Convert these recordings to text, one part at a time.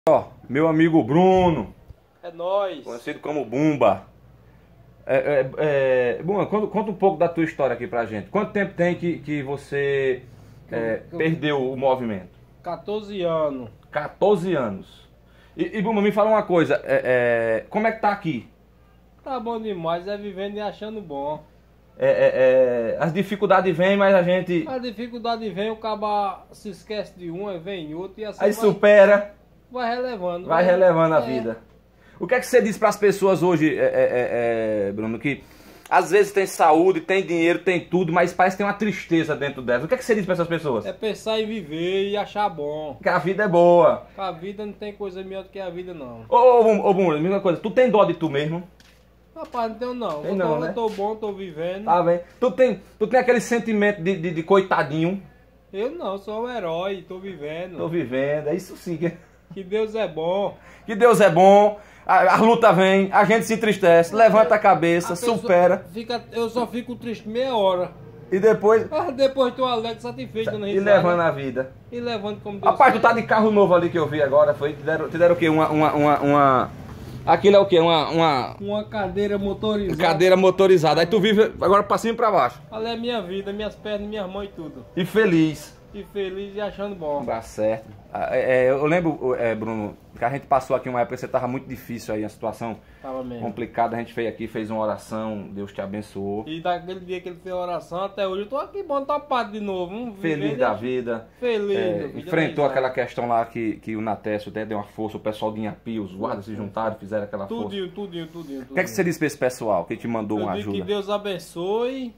Ó, meu amigo Bruno, É nóis. conhecido como Bumba. Bumba, conta um pouco da tua história aqui pra gente. Quanto tempo tem que você perdeu o movimento? 14 anos. 14 anos. E Bumba, me fala uma coisa, como é que tá aqui? Tá bom demais, é vivendo e achando bom. As dificuldades vêm, mas a gente A dificuldade vem, o caba se esquece de um, vem outro e assim aí supera, vai relevando. vai relevando a vida. O que é que você diz pras pessoas hoje, Bruno, que às vezes tem saúde, tem dinheiro, tem tudo, mas parece que tem uma tristeza dentro delas. O que é que você diz pra essas pessoas? É pensar em viver e achar bom. Que a vida é boa. A vida não tem coisa melhor do que a vida, não. Ô, Bumba, mesma coisa, tu tem dó de tu mesmo? Rapaz, não tenho não. Tem não, né? Eu tô bom, tô vivendo. Tá bem. Tu tem aquele sentimento de coitadinho? Eu não, sou um herói, tô vivendo. Tô vivendo, é isso sim. Que Deus é bom. Que Deus é bom, a luta vem, a gente se entristece, levanta a cabeça, pessoa supera. Eu só fico triste meia hora. E depois, Depois tô alegre, satisfeito, dando e risada. levando a vida. E levando como Deus Rapaz, tu quer. tá de carro novo ali que eu vi agora, foi? Te deram o quê? Aquilo é o quê? Uma cadeira motorizada. Cadeira motorizada. Aí tu vive agora pra cima e pra baixo. Ali é minha vida, minhas pernas, minhas mãos e tudo. E feliz. E feliz e achando bom. Dá certo. Eu lembro, Bruno, que a gente passou aqui uma época que você tava muito difícil aí, a situação Tava mesmo. complicada. A gente veio aqui, fez uma oração, Deus te abençoou. E daquele dia que ele fez a oração até hoje, eu tô aqui bom, topado de novo. Feliz da vida. Feliz da vida. Enfrentou aquela questão lá que o Natécio até deu uma força, o pessoal de Inhapi, os guardas se juntaram, fizeram aquela força. Tudinho. O que é que você disse pra esse pessoal que te mandou uma Eu digo ajuda? que Deus abençoe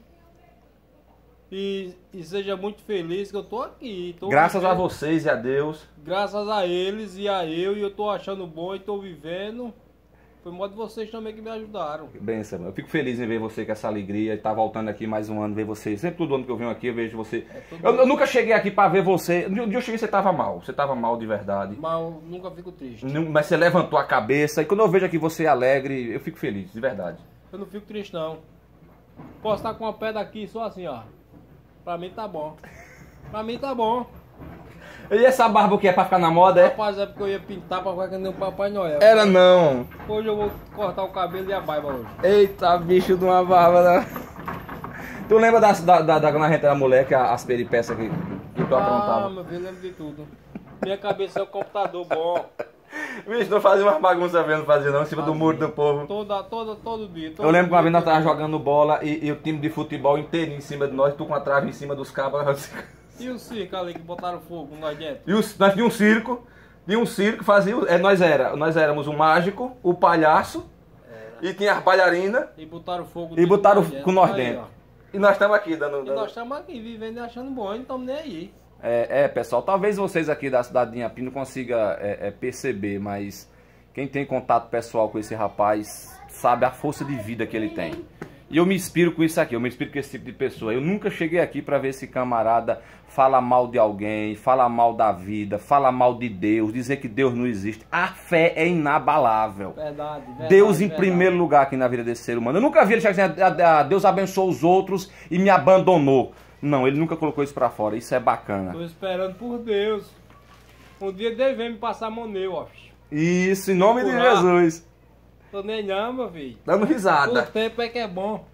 e seja muito feliz que eu tô aqui. Graças a vocês e a Deus. Graças a eles e a eu tô achando bom e tô vivendo. Foi modo de vocês também que me ajudaram. Benção, eu fico feliz em ver você com essa alegria e tá voltando aqui mais um ano, ver você. Sempre todo ano que eu venho aqui eu vejo você. Eu nunca cheguei aqui pra ver você. Um dia eu cheguei, você tava mal de verdade. Mas eu nunca fico triste. Mas você levantou a cabeça e quando eu vejo aqui você alegre, eu fico feliz, de verdade. Eu não fico triste não. Posso estar com uma pedra aqui só assim, ó. Pra mim tá bom. Pra mim tá bom. E essa barba o que é pra ficar na moda, é? Rapaz, é porque eu ia pintar pra ficar que nem o Papai Noel. Era não. Hoje eu vou cortar o cabelo e a barba hoje. Eita, bicho de uma barba, né? Tu lembra quando a gente era moleque, as peripécias que tu aprontava? Ah, meu filho, lembro de tudo. Minha cabeça é um computador bom. Bicho, não fazia umas bagunças vendo fazer não, em cima do muro do povo. Todo dia. Eu lembro que uma vez nós tava jogando bola e o time de futebol inteirinho em cima de nós, tu com a trave em cima dos cabos. E o circo ali que botaram fogo nós dentro? Nós tínhamos um circo, fazia, nós éramos o mágico, o palhaço, e tinha as bailarinas, E botaram fogo e botaram com nós Aí, dentro. ó. E nós estamos aqui dando... E nós estamos aqui vivendo e achando bom, e não estamos nem aí. Pessoal, talvez vocês aqui da cidade de Inhapi não consigam perceber, mas quem tem contato pessoal com esse rapaz sabe a força de vida que ele tem. E eu me inspiro com isso aqui, eu me inspiro com esse tipo de pessoa. Eu nunca cheguei aqui para ver esse camarada falar mal de alguém, falar mal da vida, falar mal de Deus, dizer que Deus não existe. A fé é inabalável. Verdade. Deus em primeiro lugar aqui na vida desse ser humano. Eu nunca vi ele chegar dizendo, Deus abençoou os outros e me abandonou. Não, ele nunca colocou isso pra fora, isso é bacana. Tô esperando por Deus. Um dia Deus vem me passar a mão nele, ó. Isso, em nome de Jesus. Tô nem não, meu filho. Dando risada. O tempo é que é bom.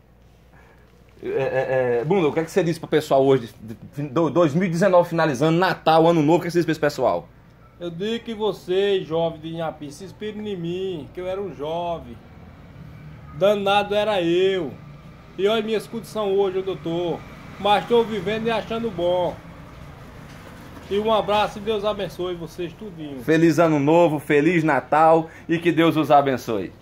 Bruno, o que é que você disse pro pessoal hoje? 2019 finalizando, Natal, Ano Novo, o que é que você disse pro pessoal? Eu digo que vocês, jovens de Inhapi, se inspirem em mim, que eu era um jovem. Danado era eu. E olha minhas condições hoje, onde eu tô. Mas estou vivendo e achando bom. E um abraço e Deus abençoe vocês tudinho. Feliz Ano Novo, Feliz Natal e que Deus os abençoe.